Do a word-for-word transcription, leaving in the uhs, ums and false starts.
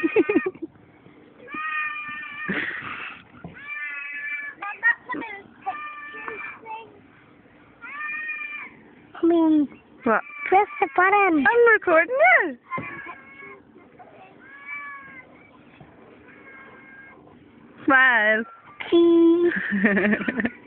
I mean, What? press the button. I'm recording it. Smile. Cheese.